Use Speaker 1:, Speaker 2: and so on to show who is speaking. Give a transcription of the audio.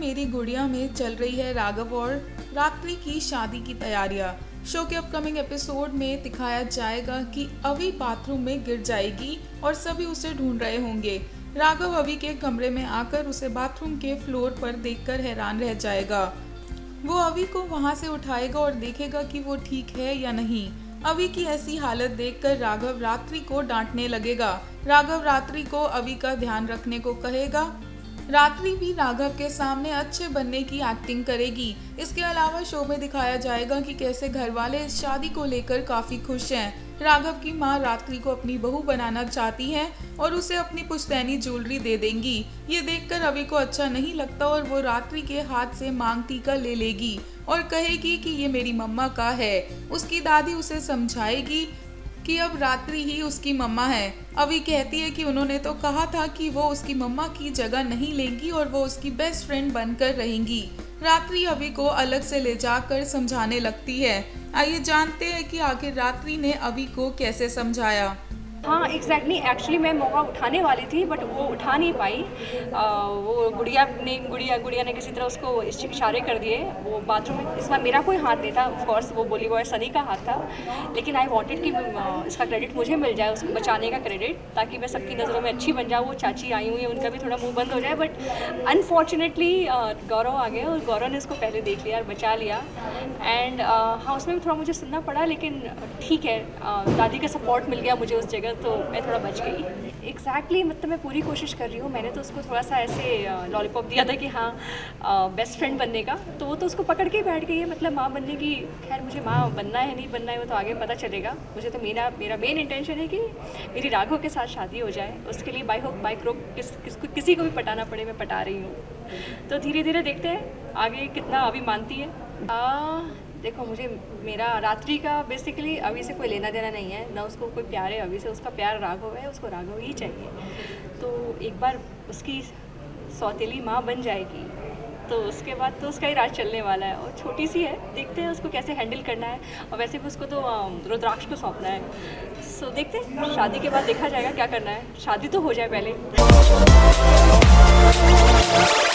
Speaker 1: मेरी गुड़िया में चल रही है राघव और रात्रि की शादी की तैयारियां। शो के अपकमिंग एपिसोड में दिखाया जाएगा कि अवी बाथरूम में गिर जाएगी और सभी उसे ढूंढ रहे होंगे। राघव अवी के कमरे में आकर उसे बाथरूम के फ्लोर पर देखकर हैरान रह जाएगा। वो अवी को वहां से उठाएगा और देखेगा कि वो ठीक है या नहीं। अवी की ऐसी हालत देखकर राघव रात्रि को डांटने लगेगा। राघव रात्रि को अवी का ध्यान रखने को कहेगा। रात्रि भी राघव के सामने अच्छे बनने की एक्टिंग करेगी। इसके अलावा शो में दिखाया जाएगा कि कैसे घर वाले इस शादी को लेकर काफी खुश हैं। राघव की मां रात्रि को अपनी बहू बनाना चाहती हैं और उसे अपनी पुश्तैनी ज्वेलरी दे देंगी। ये देखकर अवी को अच्छा नहीं लगता और वो रात्रि के हाथ से मांग टीका ले लेगी और कहेगी कि ये मेरी मम्मा का है। उसकी दादी उसे समझाएगी कि अब रात्रि ही उसकी मम्मा है। अवी कहती है कि उन्होंने तो कहा था कि वो उसकी मम्मा की जगह नहीं लेंगी और वो उसकी बेस्ट फ्रेंड बनकर रहेंगी। रात्रि अवी को अलग से ले जाकर समझाने लगती है। आइए जानते हैं कि आखिर रात्रि ने अवी को कैसे समझाया।
Speaker 2: हाँ एग्जैक्टली एक्चुअली मैं मौका उठाने वाली थी बट वो उठा नहीं पाई। वो गुड़िया ने किसी तरह उसको इशारे कर दिए। वो बाथरूम में इसमें मेरा कोई हाथ नहीं था, ऑफ कोर्स वो बोली बॉय सनी का हाथ था, लेकिन आई वांटेड कि इसका क्रेडिट मुझे मिल जाए, उसको बचाने का क्रेडिट, ताकि मैं सबकी नज़रों में अच्छी बन जाऊँ। वो चाची आई हुई है, उनका भी थोड़ा मुँह बंद हो जाए। बट अनफॉर्चुनेटली गौरव आ गया और गौरव ने उसको पहले देख लिया और बचा लिया। एंड हाँ उसमें भी थोड़ा मुझे सुनना पड़ा, लेकिन ठीक है, दादी का सपोर्ट मिल गया मुझे उस जगह, तो मैं थोड़ा बच गई। एग्जैक्टली मतलब मैं पूरी कोशिश कर रही हूँ। मैंने तो उसको थोड़ा सा ऐसे लॉलीपॉप दिया था कि हाँ बेस्ट फ्रेंड बनने का, तो वो तो उसको पकड़ के बैठ गई है, मतलब माँ बनने की। खैर मुझे माँ बनना है नहीं बनना है वो तो आगे पता चलेगा। मुझे तो मेरा मेन इंटेंशन है कि मेरी राघव के साथ शादी हो जाए। उसके लिए बाई होक बाई क्रोक किसी को भी पटाना पड़े, मैं पटा रही हूँ। तो धीरे धीरे देखते हैं आगे कितना अभी मानती है। देखो मुझे मेरा रात्रि का बेसिकली अभी से कोई लेना देना नहीं है, ना उसको कोई प्यार है अभी से। उसका प्यार राघव है, उसको राघव ही चाहिए। तो एक बार उसकी सौतेली माँ बन जाएगी तो उसके बाद तो उसका ही राज चलने वाला है। और छोटी सी है, देखते हैं उसको कैसे हैंडल करना है। और वैसे भी उसको तो रुद्राक्ष को सौंपना है। सो देखते हैं, शादी के बाद देखा जाएगा क्या करना है। शादी तो हो जाए पहले।